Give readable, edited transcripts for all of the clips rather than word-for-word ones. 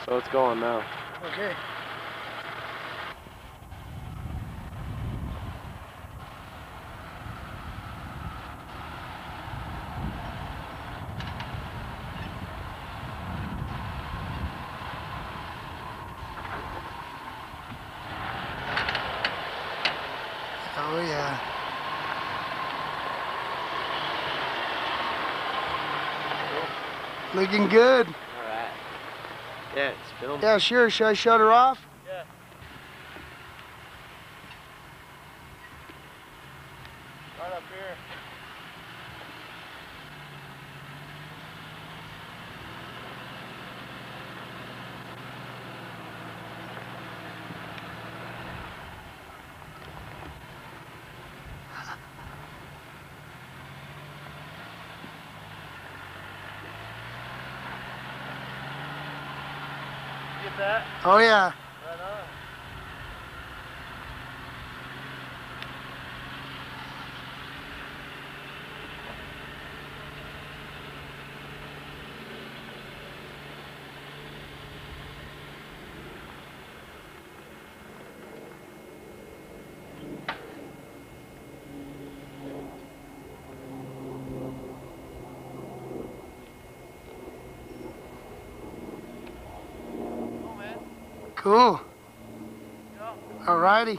So it's going now. Okay. Oh yeah. Looking good. All right. Yeah, it's filming. Yeah, sure. Should I shut her off? Yeah. Right up here. Get that? Oh yeah. Right on. Cool, man. Cool. Go. Alrighty.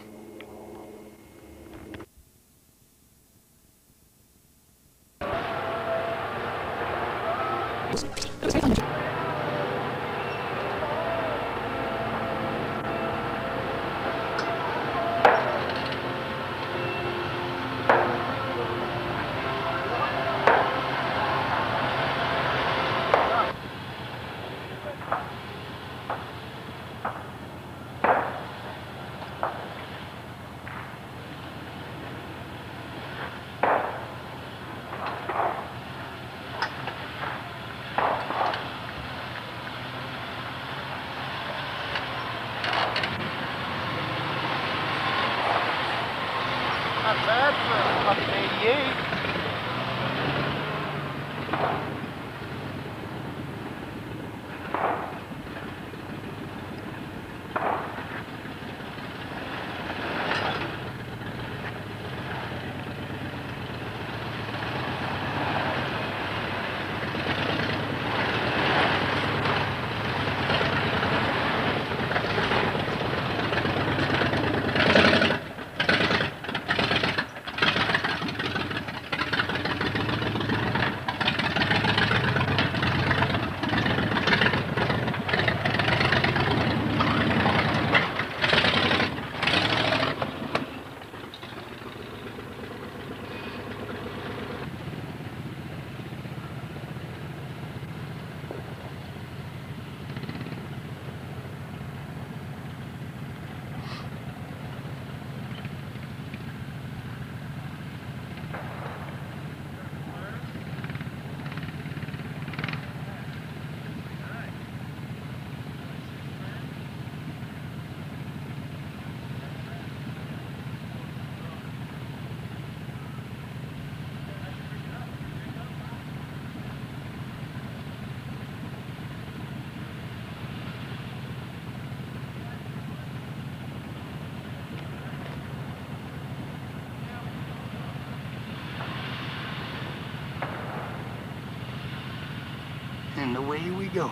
Not bad for a fucking 88. And away we go.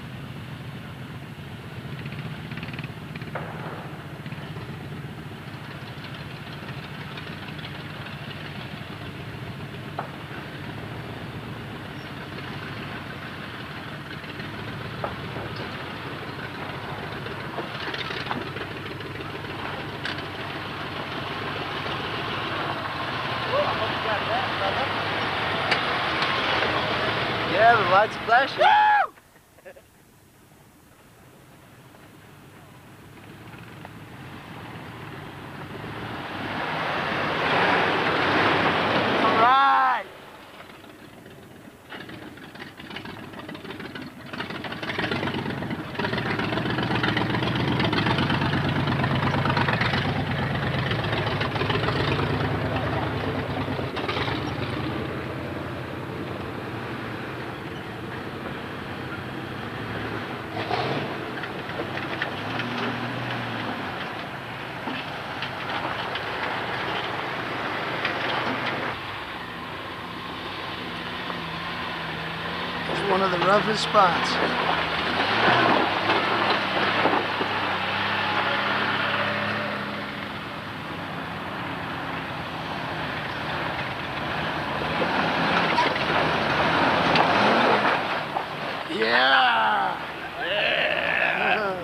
Yeah, the light's flashing. Alright. roughest spots. Yeah! Yeah!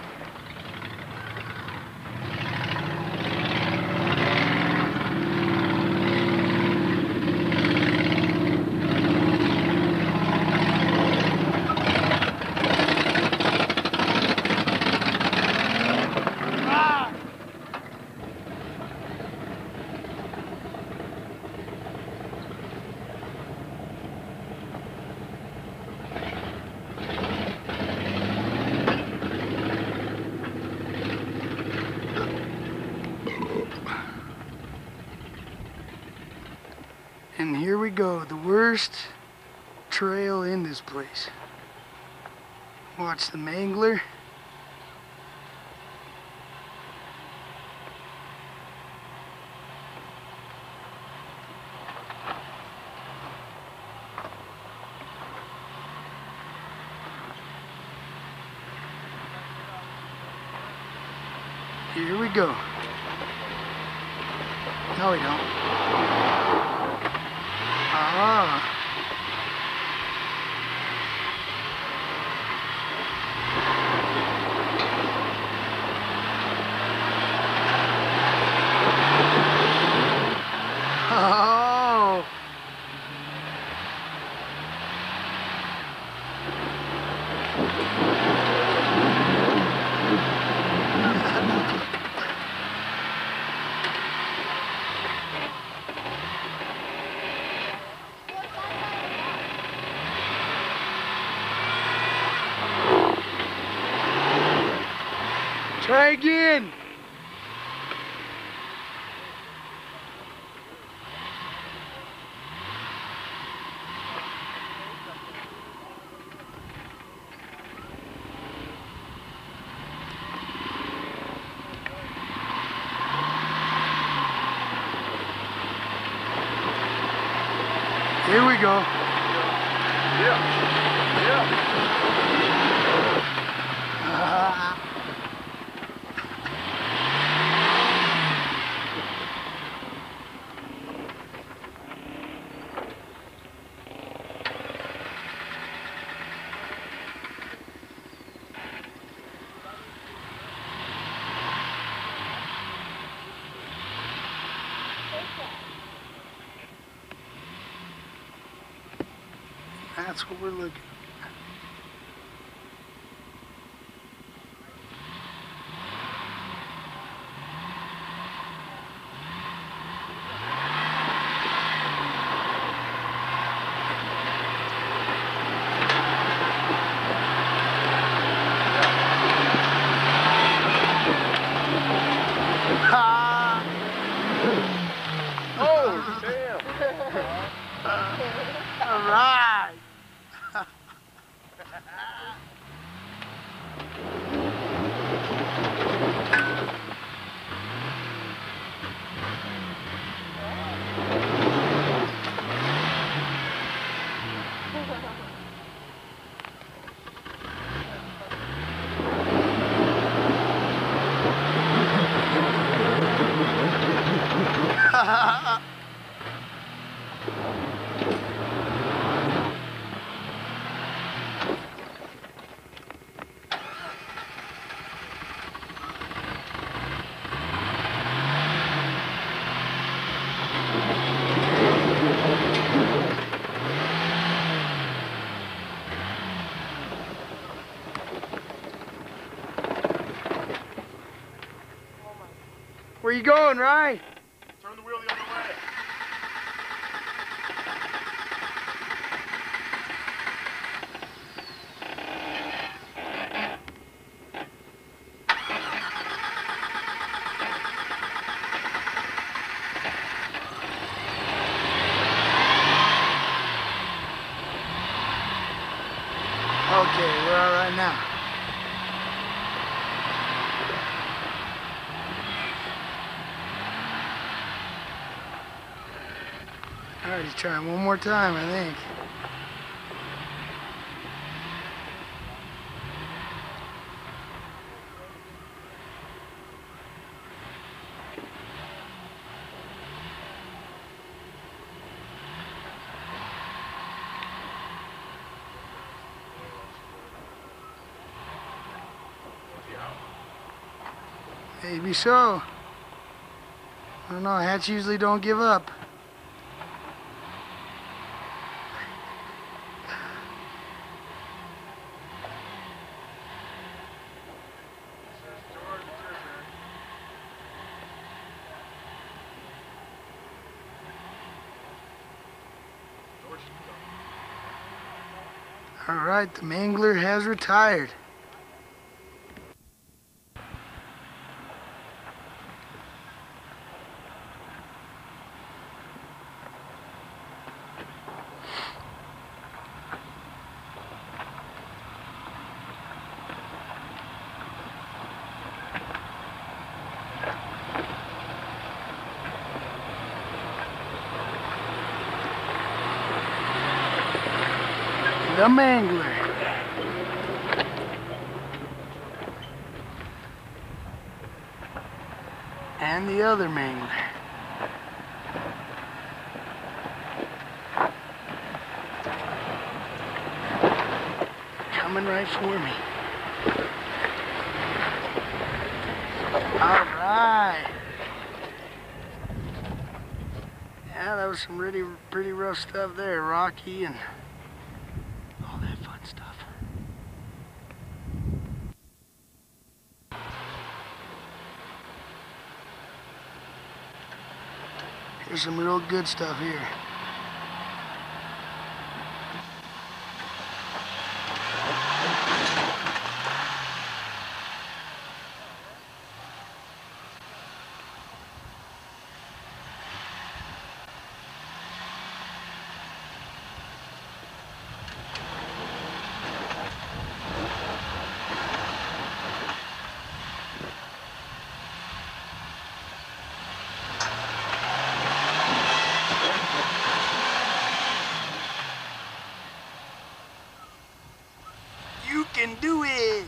And here we go, the worst trail in this place. Watch the mangler. Here we go. No, we don't. Ah. Oh. Try again. Here we go. That's what we're looking at. Oh, damn. All right. Where you going, Ryan? Turn the wheel the other way. Okay, we're all right now. All right, he's trying one more time, I think. Maybe so. I don't know, hats usually don't give up. All right, the Mangler has retired. The Mangler. And the other Mangler. Coming right for me. All right. Yeah, that was some pretty rough stuff there. Rocky and all that fun stuff. Here's some real good stuff here. You can do it!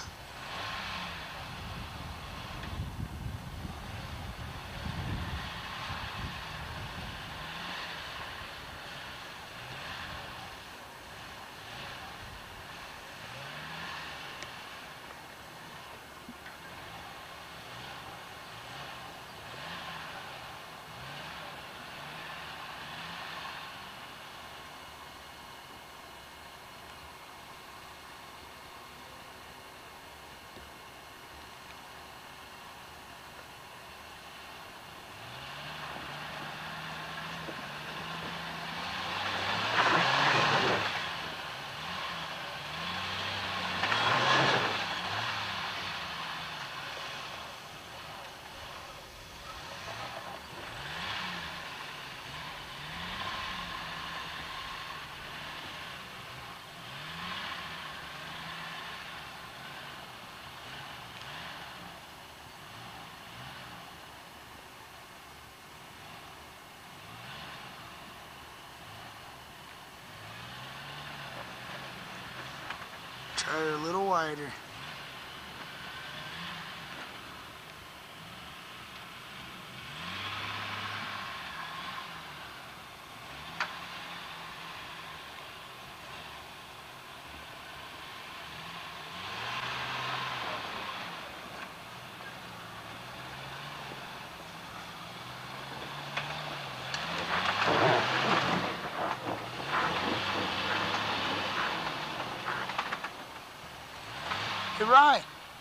Try it a little wider. You're right.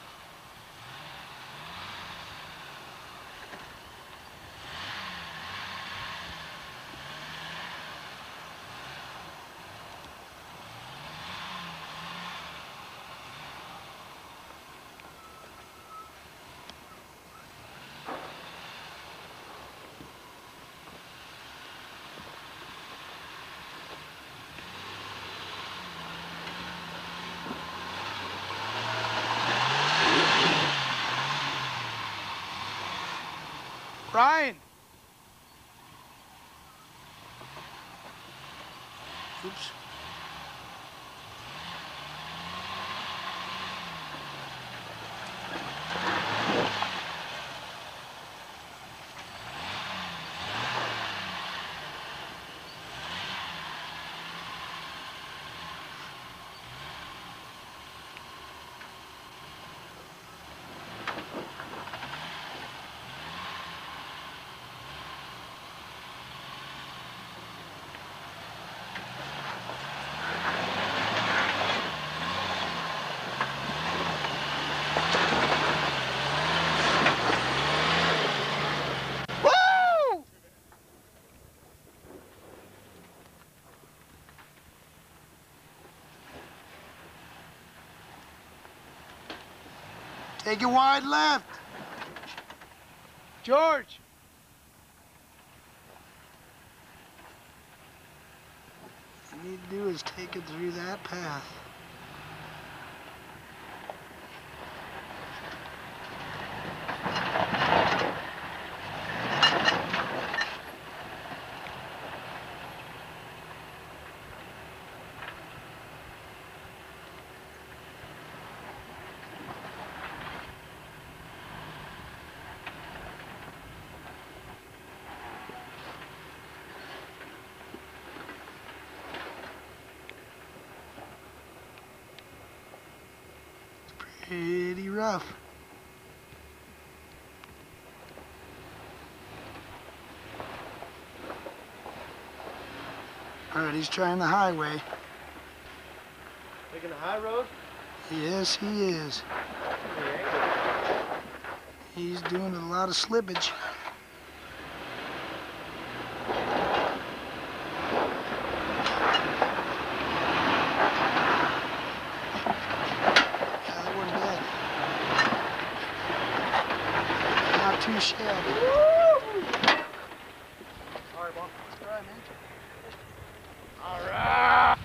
Ryan! Oops. Woo! Take it wide left. George. All you need to do is take it through that path. Pretty rough. All right, he's trying the highway. Taking the high road? Yes, he is. He's doing a lot of slippage. Too shabby. Sorry, Bob. That's all right, man. All right.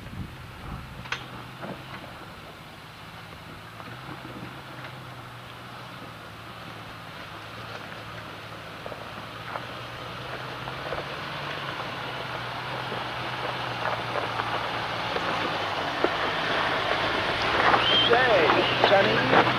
Say, Sonny.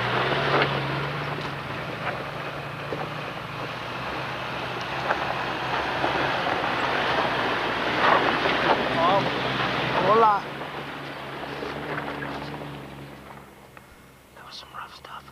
Hola. That was some rough stuff.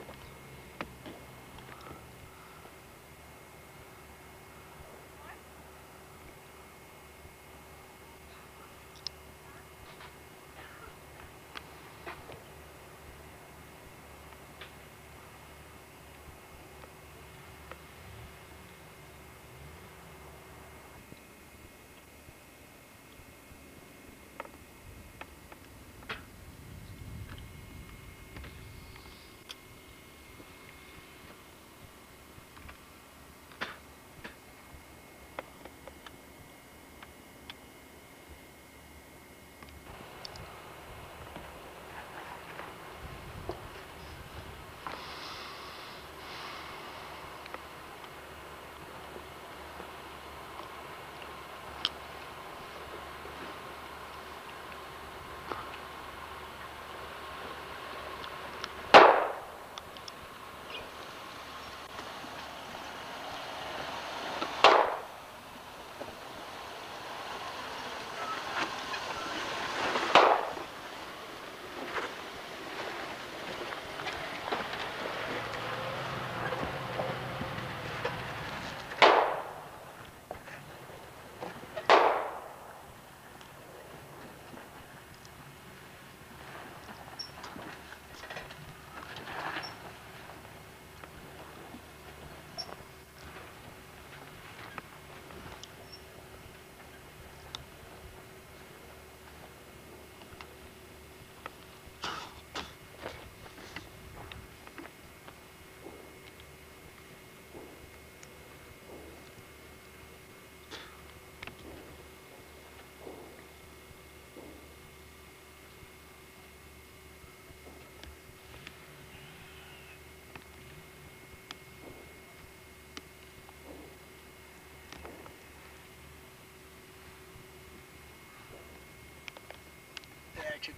Action.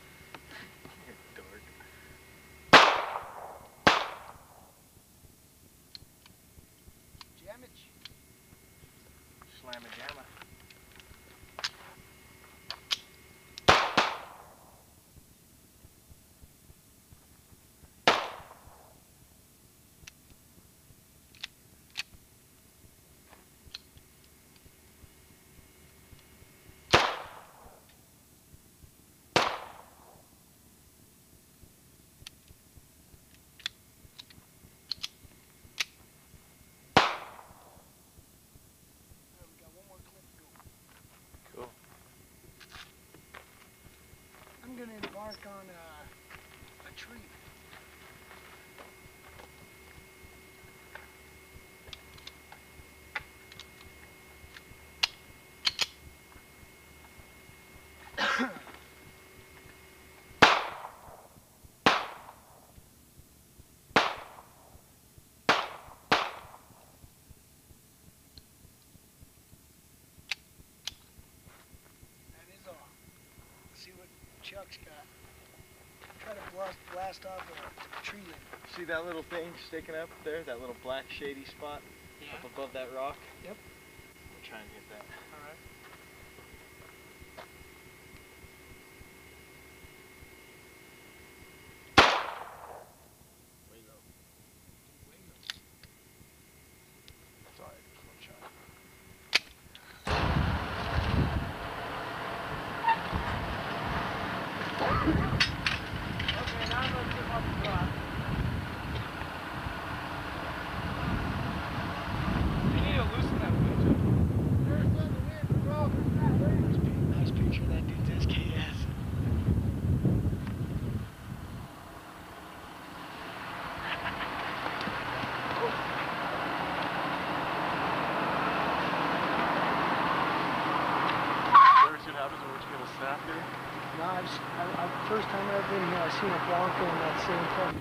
Dork. Jamage. Slam a jammer. mark on a tree. See what Chuck's got. Try to blast off a tree limb. See that little thing sticking up there? That little black shady spot up above that rock? Yep. We'll try and hit that. Alright. Way low. Way low. It's alright, there's one shot. Okay, now let's get up the rock. You need to loosen that winch. There's the wind, bro. There's that wind. Nice picture of that dude's SKS. Ever seen how does it work to snap here? No, first time I've been here, I've seen a Bronco in that same truck.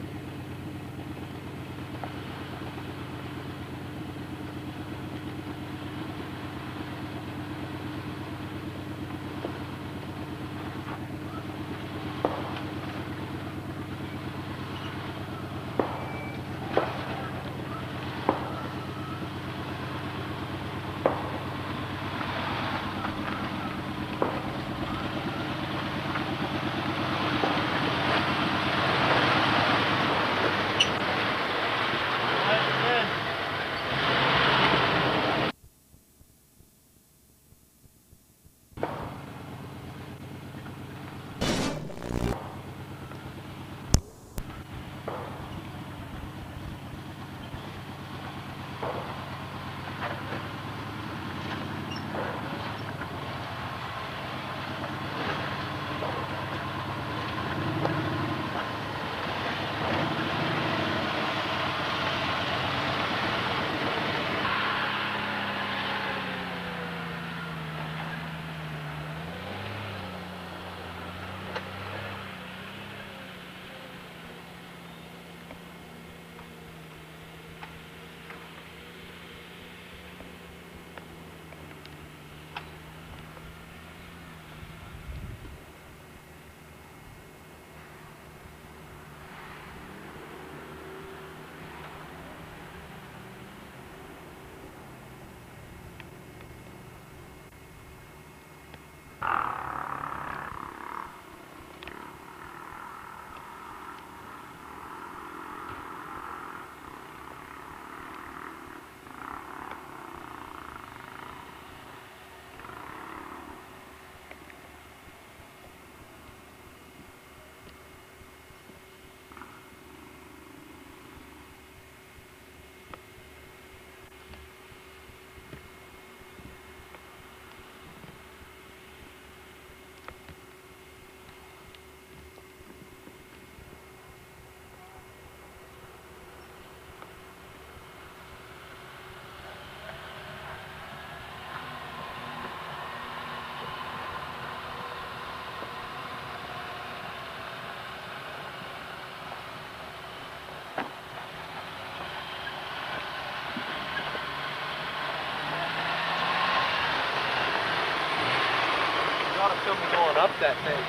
Film me going up that thing.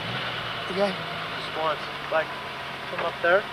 Okay. Just once. Like, come up there.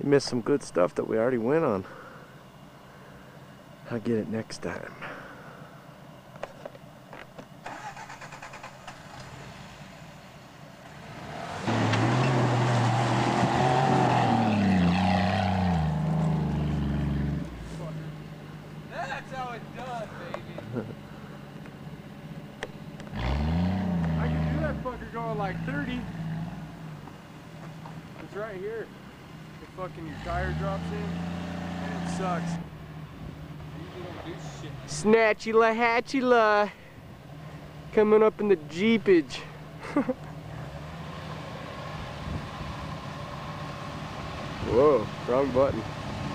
We missed some good stuff that we already went on. I'll get it next time. That's how it's done, baby. I can do that fucker going like 30. It's right here. The fucking your tire drops in and it sucks. Snatchula hatchula. Coming up in the Jeepage. Whoa, wrong button.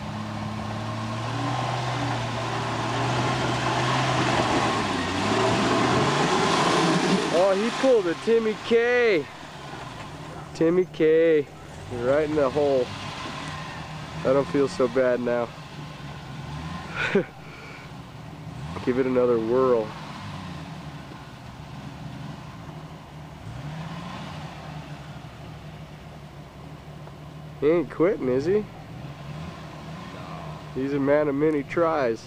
Oh, he pulled a Timmy K. Timmy K. Right in the hole. I don't feel so bad now. Give it another whirl. He ain't quitting, is he? He's a man of many tries.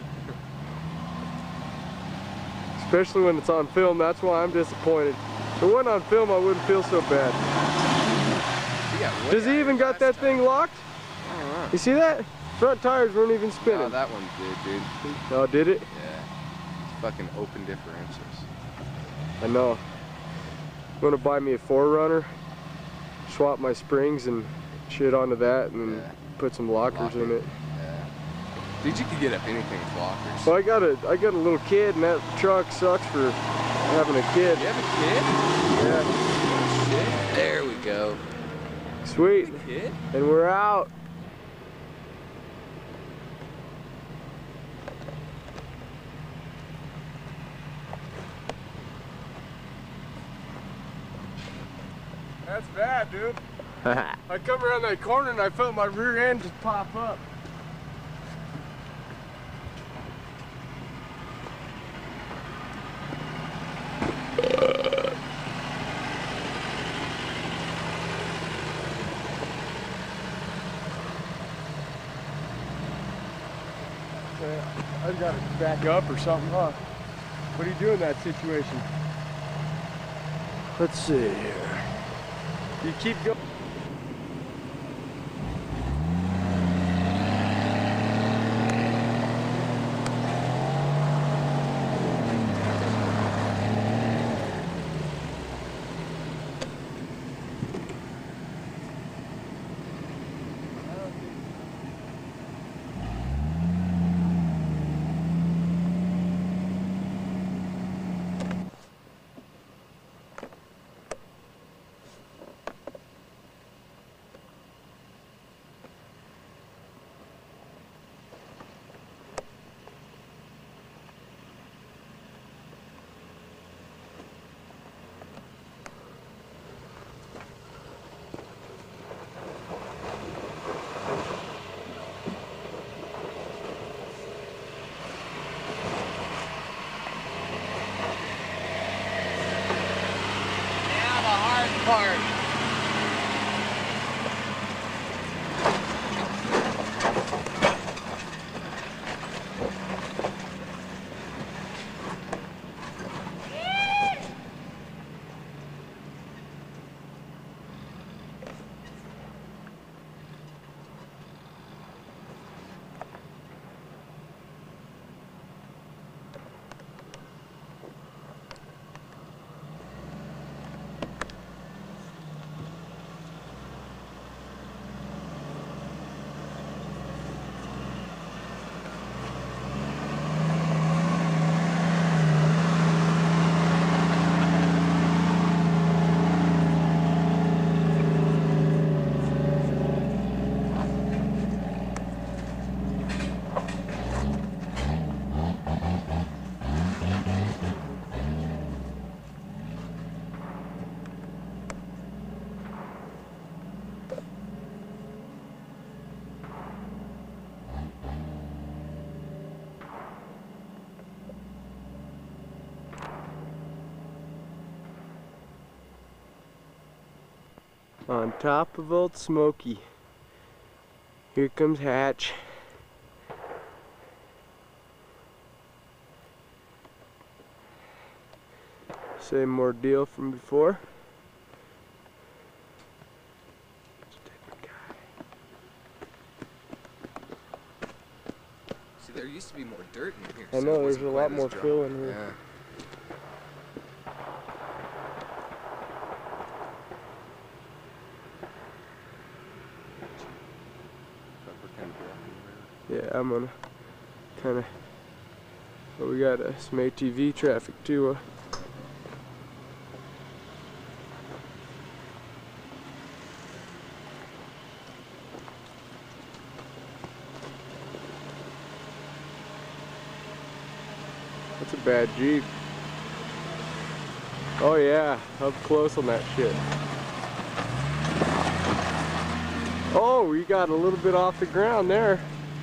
Especially when it's on film, that's why I'm disappointed. If it wasn't on film, I wouldn't feel so bad. Does he even got that thing locked? I don't know. You see that? Front tires weren't even spinning. No, that one did, dude. Oh, did it? Yeah. It's fucking open differentials. I know. I'm gonna buy me a 4Runner, swap my springs and shit onto that, and Yeah. put some lockers in it. Yeah. Dude, you could get up anything with lockers. Well, I got a little kid, and that truck sucks for having a kid. You have a kid? Yeah. Oh, shit. There we go. Sweet. The kid? And we're out. That's bad, dude. I come around that corner and I felt my rear end just pop up. I've got to back up or something, huh? What do you do in that situation? Let's see here. You keep going. On top of Old Smoky. Here comes Hatch. Same ordeal from before. See, there used to be more dirt in here. I so know, it there's wasn't a quite lot as more dry. fill in here. Yeah. Yeah, I'm gonna kind of. Well, we got some ATV traffic too. That's a bad Jeep. Oh yeah, up close on that shit. Oh, we got a little bit off the ground there.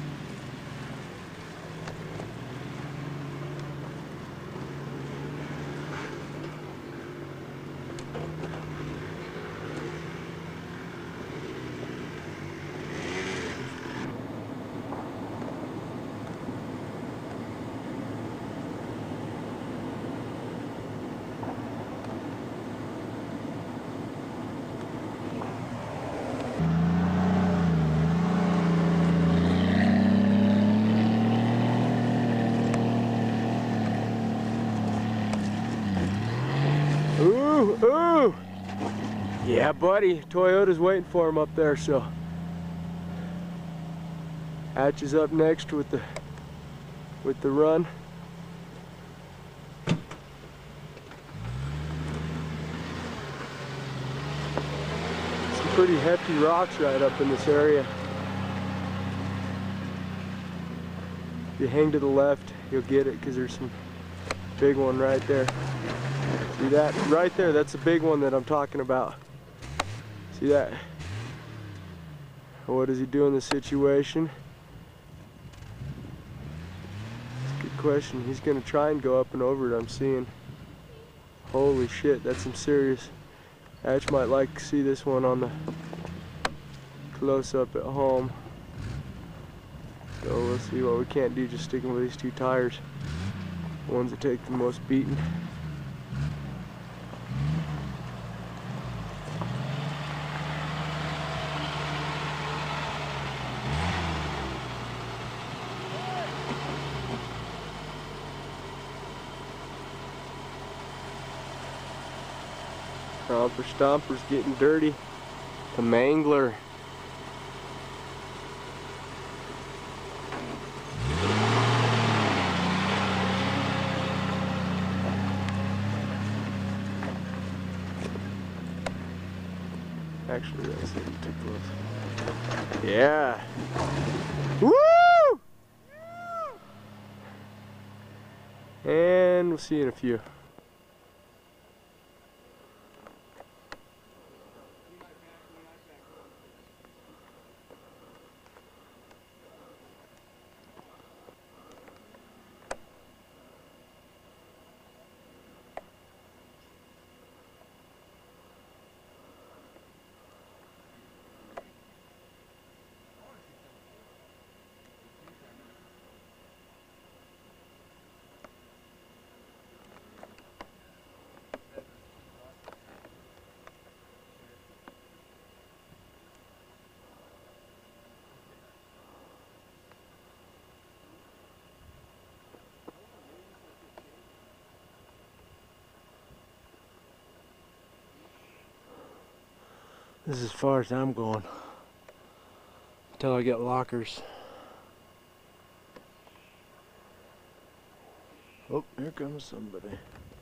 Ooh, ooh! Yeah, buddy, Toyota's waiting for him up there, so. Hatch is up next with the run. Some pretty hefty rocks right up in this area. If you hang to the left, you'll get it because there's some big one right there. See that? Right there, that's the big one that I'm talking about. See that? What does he do in this situation? That's a good question. He's gonna try and go up and over it, I'm seeing. Holy shit, that's some serious. Hatch might like to see this one on the close-up at home. So we'll see what we can't do, just sticking with these two tires. The ones that take the most beating. Romper Stomper's getting dirty. The Mangler. Actually, that's a little too close. Yeah. Woo! And we'll see you in a few. This is as far as I'm going until I get lockers. Oh, here comes somebody.